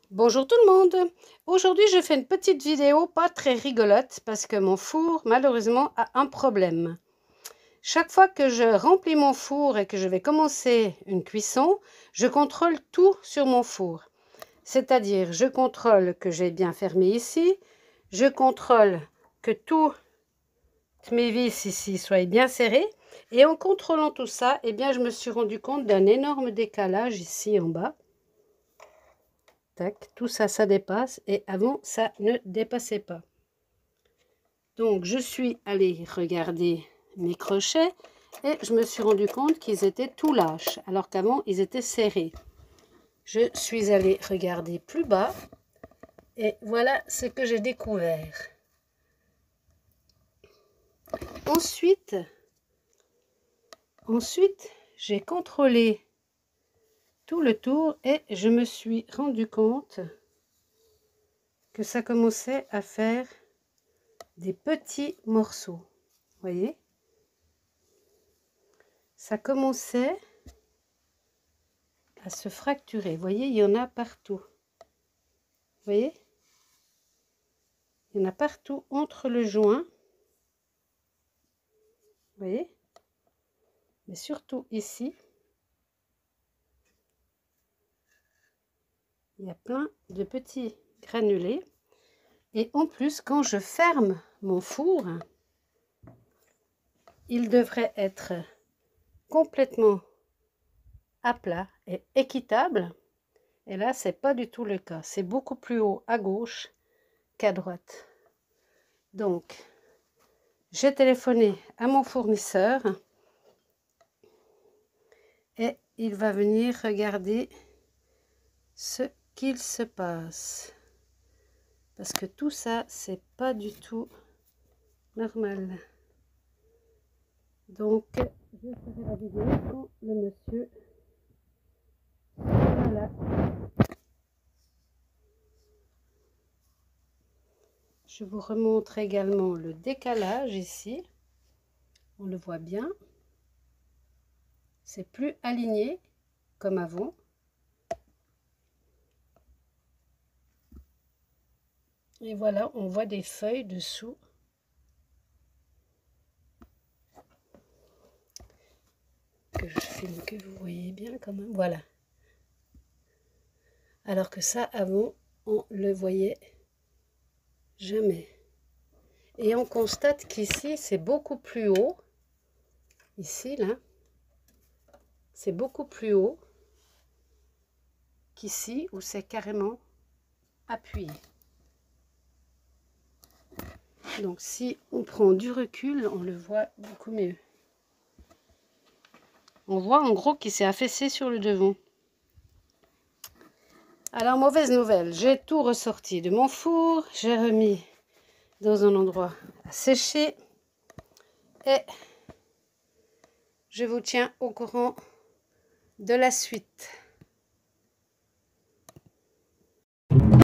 Bonjour tout le monde! Aujourd'hui, je fais une petite vidéo pas très rigolote parce que mon four, malheureusement, a un problème. Chaque fois que je remplis mon four et que je vais commencer une cuisson, je contrôle tout sur mon four. C'est-à-dire, je contrôle que j'ai bien fermé ici, je contrôle que toutes mes vis ici soient bien serrées. Et en contrôlant tout ça, eh bien, je me suis rendu compte d'un énorme décalage ici en bas. Tac, tout ça, ça dépasse et avant, ça ne dépassait pas. Donc, je suis allée regarder mes crochets et je me suis rendu compte qu'ils étaient tout lâches, alors qu'avant, ils étaient serrés. Je suis allée regarder plus bas et voilà ce que j'ai découvert. Ensuite, j'ai contrôlé tout le tour et je me suis rendu compte que ça commençait à faire des petits morceaux. Vous voyez? Ça commençait à se fracturer. Vous voyez, il y en a partout. Vous voyez? Il y en a partout entre le joint. Vous voyez? Mais surtout ici. Il y a plein de petits granulés. Et en plus, quand je ferme mon four, il devrait être complètement à plat et équitable. Et là, c'est pas du tout le cas. C'est beaucoup plus haut à gauche qu'à droite. Donc, j'ai téléphoné à mon fournisseur et il va venir regarder ce qu'il se passe. Parce que tout ça, c'est pas du tout normal. Donc, je ferai la vidéo quand le monsieur sera là. Je vous remontre également le décalage ici. On le voit bien. C'est plus aligné comme avant. Et voilà, on voit des feuilles dessous. Que je filme, que vous voyez bien quand même. Voilà. Alors que ça, avant, on le voyait jamais. Et on constate qu'ici, c'est beaucoup plus haut. Ici, là, c'est beaucoup plus haut qu'ici, où c'est carrément appuyé. Donc, si on prend du recul, on le voit beaucoup mieux. On voit en gros qu'il s'est affaissé sur le devant. Alors, mauvaise nouvelle, j'ai tout ressorti de mon four. J'ai remis dans un endroit à sécher. Et je vous tiens au courant de la suite.